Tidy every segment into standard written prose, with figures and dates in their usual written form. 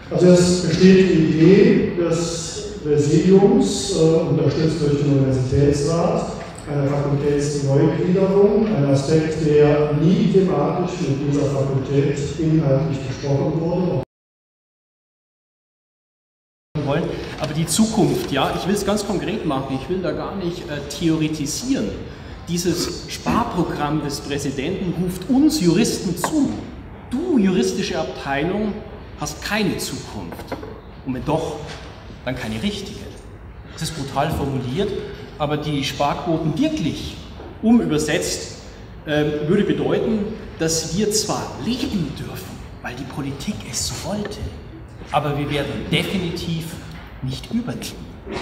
Also es besteht die Idee des Präsidiums, unterstützt durch den Universitätsrat, einer Fakultätsneugliederung, ein Aspekt, der nie thematisch mit dieser Fakultät inhaltlich besprochen wurde. Aber die Zukunft, ja, ich will es ganz konkret machen, ich will da gar nicht theoretisieren. Dieses Sparprogramm des Präsidenten ruft uns Juristen zu. Du, juristische Abteilung, hast keine Zukunft. Und wenn doch, dann keine richtige. Das ist brutal formuliert, aber die Sparquoten wirklich übersetzt würde bedeuten, dass wir zwar leben dürfen, weil die Politik es so wollte, aber wir werden definitiv nicht überleben.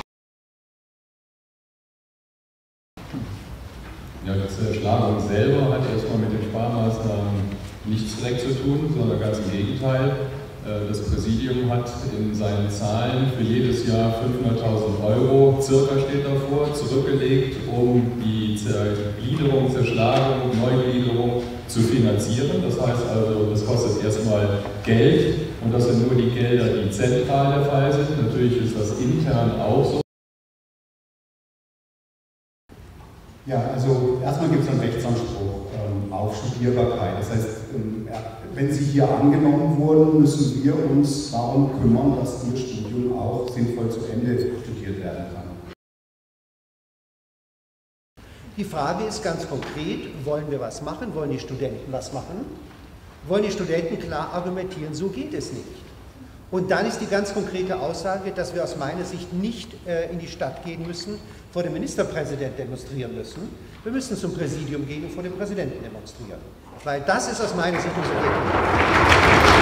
Ja, das Schlagen selber hat erstmal mit den Sparmaßnahmen nichts direkt zu tun, sondern ganz im Gegenteil. Das Präsidium hat in seinen Zahlen für jedes Jahr 500.000 Euro, circa steht davor, zurückgelegt, um die Gliederung, Zerschlagung, Neugliederung zu finanzieren. Das heißt also, das kostet erstmal Geld und das sind nur die Gelder, die zentral der Fall sind. Natürlich ist das intern auch so. Ja, also erstmal gibt es einen Rechtsanspruch auf Studierbarkeit. Das heißt, wenn Sie hier angenommen wurden, müssen wir uns darum kümmern, dass Ihr Studium auch sinnvoll zu Ende studiert werden kann. Die Frage ist ganz konkret, wollen wir was machen? Wollen die Studenten was machen? Wollen die Studenten klar argumentieren, so geht es nicht? Und dann ist die ganz konkrete Aussage, dass wir aus meiner Sicht nicht in die Stadt gehen müssen, vor dem Ministerpräsidenten demonstrieren müssen. Wir müssen zum Präsidium gehen und vor dem Präsidenten demonstrieren. Weil das ist aus meiner Sicht unser Ergebnis.